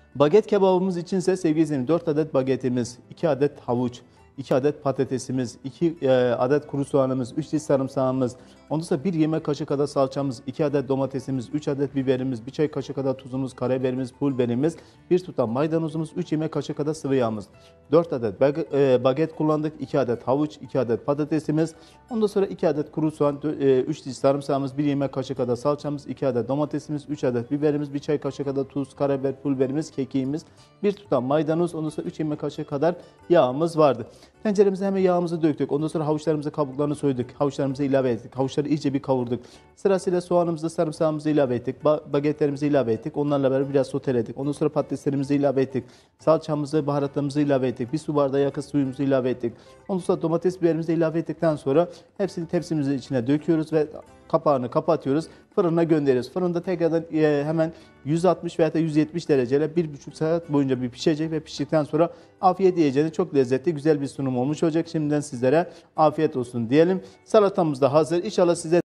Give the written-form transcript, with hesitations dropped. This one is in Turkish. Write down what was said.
Baget kebabımız içinse sevgili izleyicilerim 4 adet bagetimiz, 2 adet havuç, 2 adet patatesimiz, 2 adet kuru soğanımız, 3 diş sarımsağımız, ondan sonra 1 yemek kaşığı kadar salçamız, 2 adet domatesimiz, 3 adet biberimiz, 1 çay kaşığı kadar tuzumuz, karabiberimiz, pul biberimiz, 1 tutam maydanozumuz, 3 yemek kaşığı kadar sıvı yağımız, 4 adet baget kullandık, 2 adet havuç, 2 adet patatesimiz, ondan sonra 2 adet kuru soğan, 3 diş sarımsağımız, 1 yemek kaşığı kadar salçamız, 2 adet domatesimiz, 3 adet biberimiz, 1 çay kaşığı kadar tuz, karabiber, pul biberimiz, kekiğimiz, 1 tutam maydanoz, ondan sonra 3 yemek kaşığı kadar yağımız vardı. Tenceremize hemen yağımızı döktük. Ondan sonra havuçlarımızı kabuklarını soyduk. Havuçlarımızı ilave ettik. Havuçları iyice bir kavurduk. Sırasıyla soğanımızı, sarımsağımızı ilave ettik. Bagetlerimizi ilave ettik. Onlarla beraber biraz soteledik. Ondan sonra patateslerimizi ilave ettik. Salçamızı, baharatlarımızı ilave ettik. 1 su bardağı yakın suyumuzu ilave ettik. Ondan sonra domates biberimizi ilave ettikten sonra hepsini tepsimizin içine döküyoruz ve kapağını kapatıyoruz. Fırına gönderiyoruz. Fırında tekrardan hemen 160 veya da 170 dereceyle 1,5 saat boyunca bir pişecek ve piştikten sonra afiyet yiyeceğiniz çok lezzetli, güzel bir sunum olmuş olacak. Şimdiden sizlere afiyet olsun diyelim. Salatamız da hazır. İnşallah size